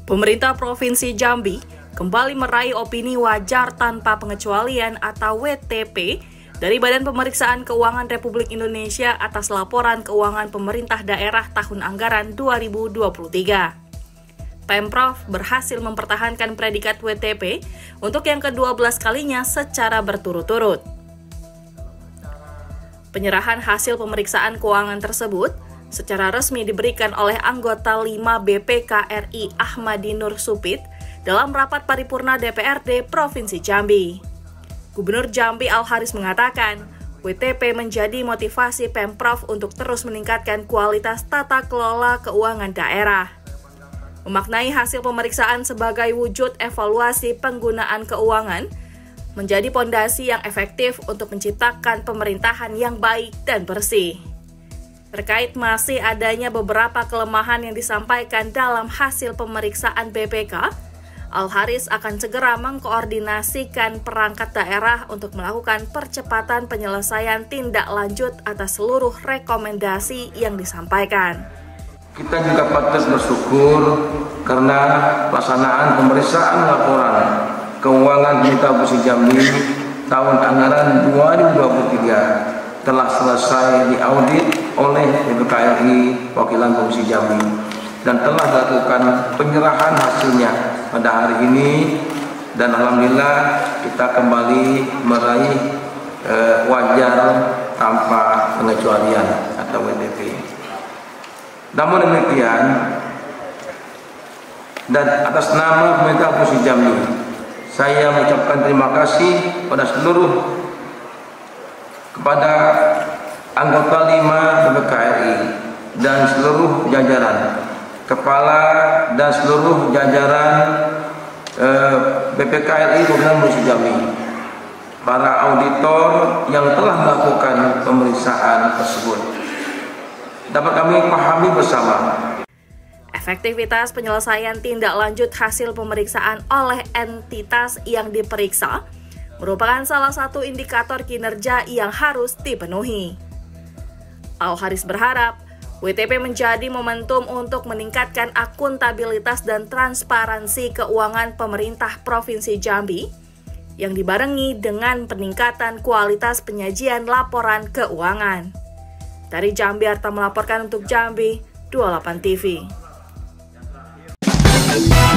Pemerintah Provinsi Jambi kembali meraih opini wajar tanpa pengecualian atau WTP dari Badan Pemeriksaan Keuangan Republik Indonesia atas laporan keuangan pemerintah daerah tahun anggaran 2023. Pemprov berhasil mempertahankan predikat WTP untuk yang ke-12 kalinya secara berturut-turut. Penyerahan hasil pemeriksaan keuangan tersebut secara resmi diberikan oleh anggota 5 BPK RI Ahmadi Nur Supit dalam rapat paripurna DPRD Provinsi Jambi. Gubernur Jambi Al-Haris mengatakan, WTP menjadi motivasi Pemprov untuk terus meningkatkan kualitas tata kelola keuangan daerah. Memaknai hasil pemeriksaan sebagai wujud evaluasi penggunaan keuangan menjadi pondasi yang efektif untuk menciptakan pemerintahan yang baik dan bersih. Terkait masih adanya beberapa kelemahan yang disampaikan dalam hasil pemeriksaan BPK, Al-Haris akan segera mengkoordinasikan perangkat daerah untuk melakukan percepatan penyelesaian tindak lanjut atas seluruh rekomendasi yang disampaikan. Kita juga patut bersyukur karena pelaksanaan pemeriksaan laporan keuangan Pemerintah Provinsi Jambi tahun anggaran 2023 telah selesai diaudit oleh BPK RI Wakilan Provinsi Jambi dan telah dilakukan penyerahan hasilnya pada hari ini, dan alhamdulillah kita kembali meraih wajar tanpa pengecualian atau WTP. Namun demikian, dan atas nama Pemerintah Provinsi Jambi, saya mengucapkan terima kasih kepada anggota 5 BPK RI dan seluruh jajaran, kepala dan seluruh jajaran BPK RI Provinsi Jambi, para auditor yang telah melakukan pemeriksaan tersebut. Dapat kami pahami bersama, efektivitas penyelesaian tindak lanjut hasil pemeriksaan oleh entitas yang diperiksa merupakan salah satu indikator kinerja yang harus dipenuhi. Al-Haris berharap WTP menjadi momentum untuk meningkatkan akuntabilitas dan transparansi keuangan pemerintah Provinsi Jambi yang dibarengi dengan peningkatan kualitas penyajian laporan keuangan. Dari Jambi, Arta melaporkan untuk Jambi 28 TV.